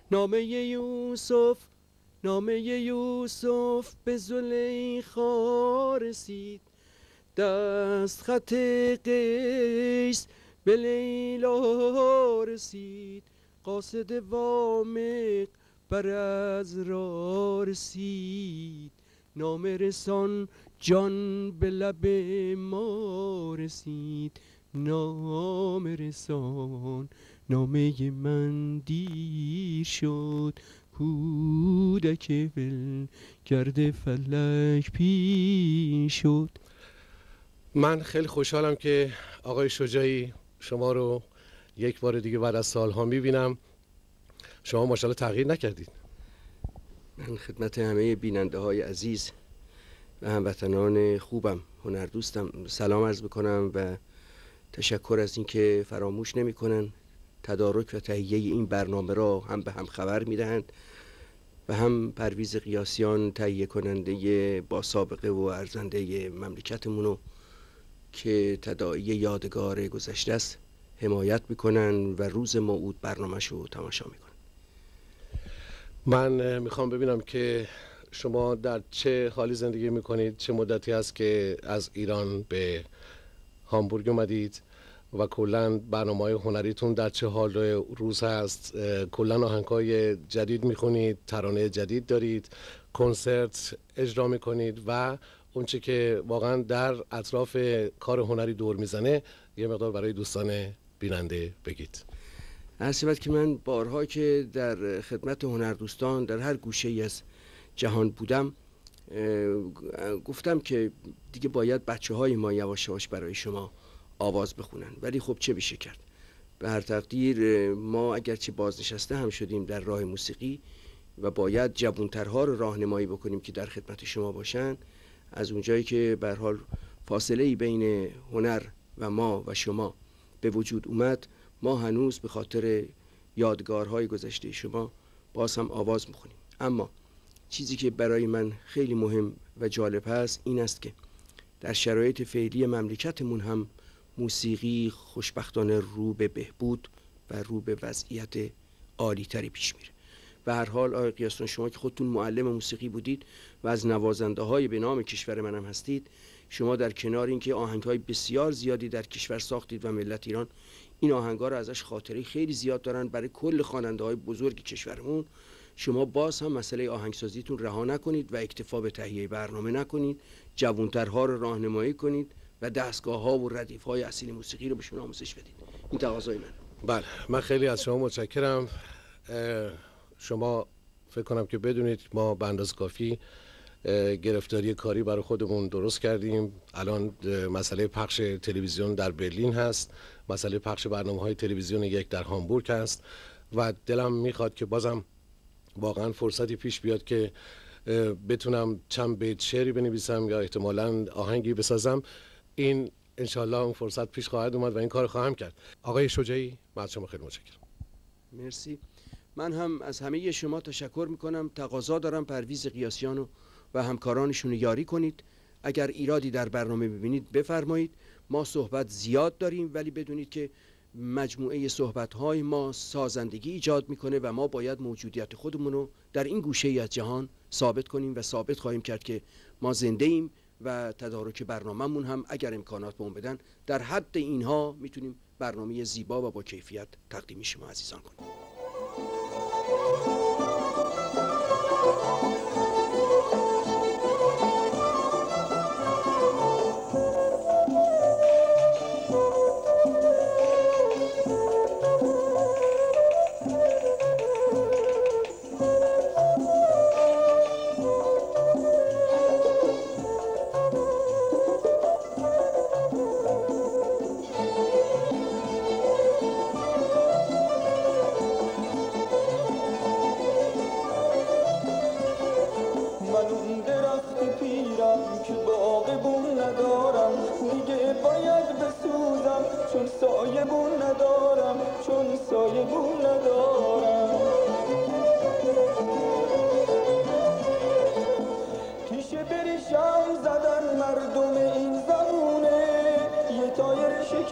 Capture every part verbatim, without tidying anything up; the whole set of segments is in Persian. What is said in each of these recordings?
نامه یوسف نامه یوسف به زلیخا رسید، دست خط قیس به لیلا رسید، قاصد وامق بر از را رسید، نامه رسان جان به لب ما رسید، نامه رسان نامه من دیر شد، کودک ول گرد فلک پیش شد. من خیلی خوشحالم که آقای شجاعی شما رو یک بار دیگه بعد از سالها میبینم. شما ماشاءالله تغییر نکردید. من خدمت همه بیننده های عزیز و هموطنان خوبم، هنردوستم، سلام عرض بکنم و تشکر از اینکه فراموش نمیکنن تدارک و تهیه این برنامه را هم به هم خبر میدهند و هم پرویز قیاسیان تهیه کننده با سابقه و ارزنده مملکتمونو که تداعی یادگار گذشته است حمایت میکنن و روز موعود برنامه‌ش رو تماشا میکنن. من میخوام ببینم که شما در چه حالی زندگی میکنید، چه مدتی است که از ایران به هامبورگ اومدید و کلا برنامه‌های هنریتون در چه حال روز هست؟ کلا آهنگ‌های جدید میخونید، ترانه جدید دارید، کنسرت اجرا میکنید و اونچه که واقعا در اطراف کار هنری دور میزنه یه مقدار برای دوستان بیننده بگید. هرچند که من بارها که در خدمت هنردوستان در هر گوشه ای از جهان بودم گفتم که دیگه باید بچه های ما یواش یواش برای شما آواز بخونن، ولی خب چه بشه کرد. به هر تقدیر ما اگرچه بازنشسته هم شدیم در راه موسیقی و باید جوانترها رو راهنمایی بکنیم که در خدمت شما باشن، از اونجایی که به هر حال فاصله ای بین هنر و ما و شما به وجود اومد، ما هنوز به خاطر یادگارهای گذشته شما باز هم آواز میخونیم. اما چیزی که برای من خیلی مهم و جالب هست این است که در شرایط فعلی مملکتمون هم موسیقی خوشبختانه رو به بهبود و رو به وضعیت عالی تری پیش میره. به هر حال آقای قیاسیان، شما که خودتون معلم موسیقی بودید و از نوازنده های به نام کشور منم هستید، شما در کنار اینکه آهنگ های بسیار زیادی در کشور ساختید و ملت ایران این آهنگ ها رو ازش خاطره خیلی زیاد دارن برای کل خواننده های بزرگ کشورمون، شما باز هم مسئله آهنگسازیتون رها نکنید و اکتفا به تهیه برنامه نکنید، جوانترها رو راهنمایی کنید و دستگاه ها و ردیف های اصیل موسیقی رو بهشون آموزش بدید. این تقاضای من. بله، من خیلی از شما متشکرم. شما فکر کنم که بدونید ما به اندازه کافی گرفتاری کاری برای خودمون درست کردیم. الان مسئله پخش تلویزیون در برلین هست، مسئله پخش برنامه‌های تلویزیون یک در هامبورگ هست و دلم میخواد که بازم واقعا فرصتی پیش بیاد که بتونم چند بیت شعری بنویسم یا احتمالاً آهنگی بسازم. این انشالله اون فرصت پیش خواهد اومد و این کار خواهم کرد. آقای شجاعی، من از شما خیلی متشکرم. مرسی. من هم از همه شما تشکر میکنم. تقاضا دارم پرویز قیاسیانو و همکارانشون یاری کنید. اگر ایرادی در برنامه ببینید بفرمایید. ما صحبت زیاد داریم ولی بدونید که مجموعه صحبت‌های ما سازندگی ایجاد میکنه و ما باید موجودیت خودمون رو در این گوشه ای از جهان ثابت کنیم و ثابت خواهیم کرد که ما زنده ایم و تدارک برنامه‌مون هم اگر امکانات به اون بدن در حد اینها میتونیم برنامه زیبا و با کیفیت تقدیم شما عزیزان کنیم.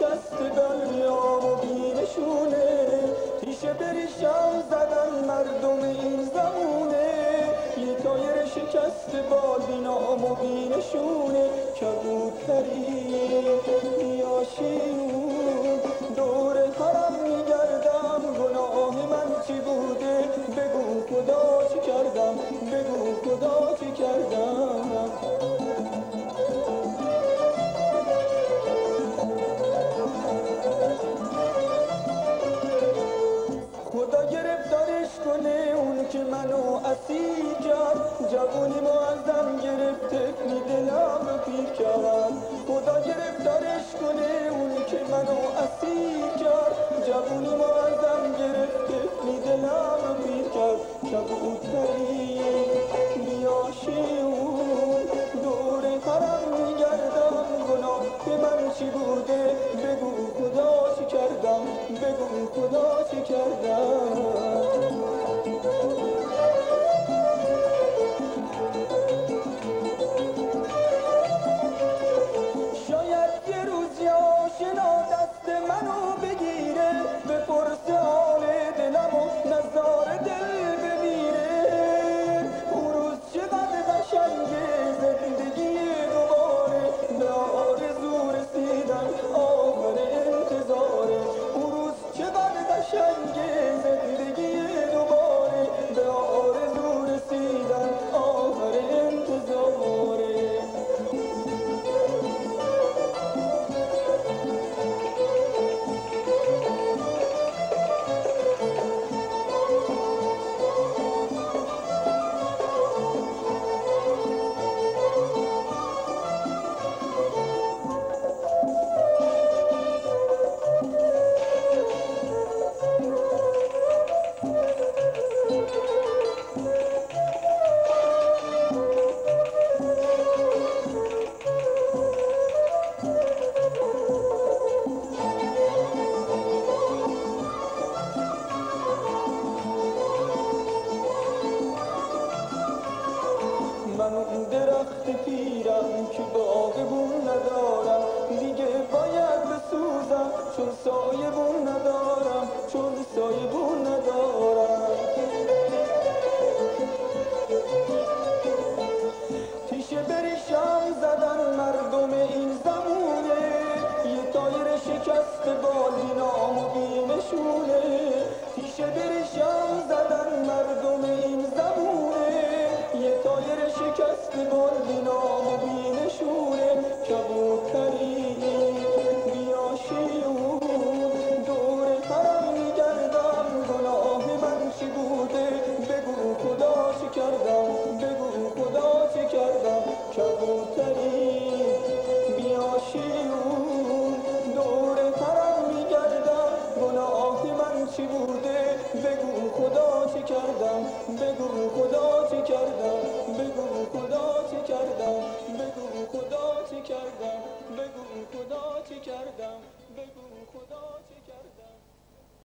شکست بر آب و بینشونه، تیشه بریشم زدن مردم که منو اسیر کرد، جوونی معظم گرفت طفلی دلم رو پیر کرد. خدا گرفتارش کنه اونی که منو اسیر کرد، جوونی معظم گرفت طفلی دلم رو پیر کرد. کبوتری بیاشی اون دور حرم میگردم، گناه به من چی بوده بگو خدا چی کردم، بگو خدا چی کردم. شاید یه روز یا آشنا دست منو بگیره، بپرسه حال دلم و نظار دل بمیره. اون روز چقدر قشنگه زندگی دوباره، به آرزو رسیدن آخر انتظاره. اون روز چقدر قشنگه زندگی دوباره، به آرزو رسیدن آخر انتظاره. من اون درخت پیرم که باغبون ندارم، دیگه باید بسوزم چون سایه بون ندارم، چون سایه بون ندارم. تیشه بریشم زدن مردم این زمونه، یه تایر شکست بالینام و بینشونه. تیشه بریشم زدن مردم این زمونه، یه تایر شکست بالینام و بینشونه. کبوتری بیاشی اون دور حرم میگردم، گناه من چی بوده بگو خدا چی کردم، بگو خدا چی کردم. کبوتری بیاشی اون دور حرم میگردم، گناه من چی بوده بگو خدا چی کردم، بگو خدا چی کردم، بگو خدا چی کردم، بگو خدا چی کردم، بگو خدا چی کردم، بگو خدا چی کردم.